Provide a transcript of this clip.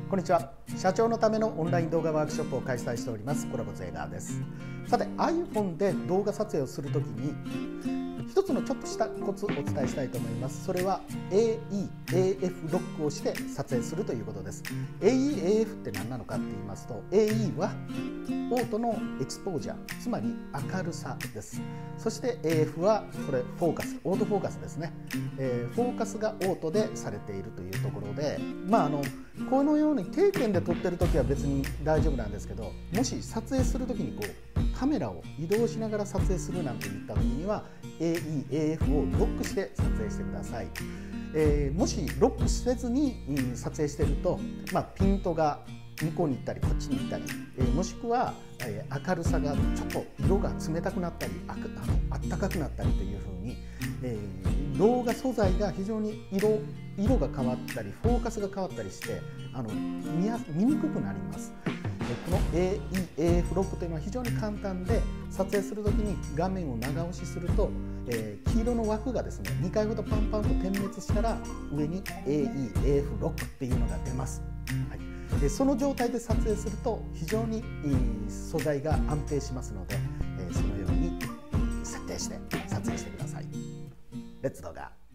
こんにちは。社長のためのオンライン動画ワークショップを開催しておりますコラボゼーガーです。さて iPhone で動画撮影をするときに一つのちょっとしたコツをお伝えしたいと思います。それは AE、AF ロックをして撮影するということです。AE、AF って何なのかって言いますと、 AE はオートのエクスポージャー、つまり明るさです。そして AF はこれフォーカス、オートフォーカスですね。フォーカスがオートでされているというところで、このように定点で撮ってる時は別に大丈夫なんですけど、もし撮影する時にカメラを移動しながら撮影するなんていった時には AE、AF をロックして撮影してください。もしロックせずに撮影していると、ピントが向こうに行ったりこっちに行ったり、もしくは明るさがちょっと色が冷たくなったりあったかくなったりというふうに、動画素材が非常に色が変わったりフォーカスが変わったりして見にくくなります。この AE、AF ロックというのは非常に簡単で、撮影するときに画面を長押しすると、黄色の枠がですね2回ほどパンパンと点滅したら上に AE、AF ロックっていうのが出ます。その状態で撮影すると非常に素材が安定しますので、そのように設定して撮影してください。レッツ動画。